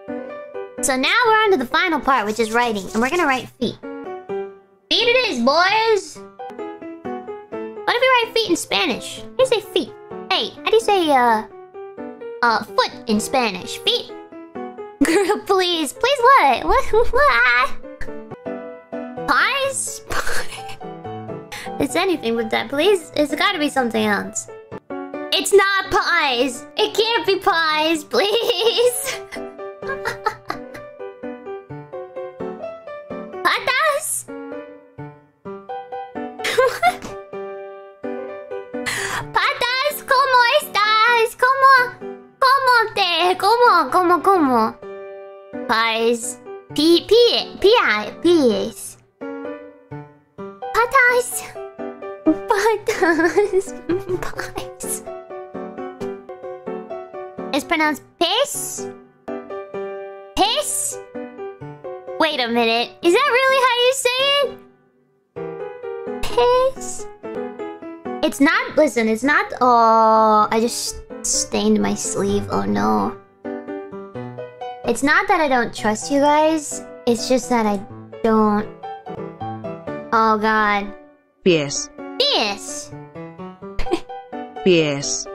So now we're on to the final part, which is writing. And we're gonna write feet. Feet it is, boys! What if we write feet in Spanish? How do you say feet? Hey, how do you say, foot in Spanish? Feet? Girl, please. Please what? What? Pies? It's anything with that, please. It's gotta be something else. It's not pies! It can't be pies, please! Patas? Patas, ¿cómo estás? ¿Cómo? Pies. Pies. Patas. Pies. It's pronounced piss? Piss? Wait a minute. Is that really how you say it? Piss? It's not... Listen, it's not... Oh, I just stained my sleeve. Oh, no. It's not that I don't trust you guys. It's just that I don't... Oh, God. Pies. Pies. Pies.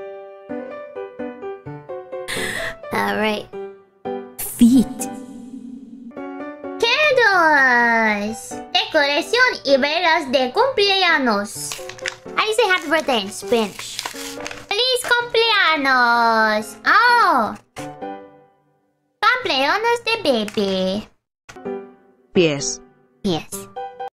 Alright. Feet. Candles. Decoración y velas de cumpleaños. How do you say happy birthday in Spanish? Feliz cumpleaños. Oh. Cumpleaños de baby. Pies. Yes.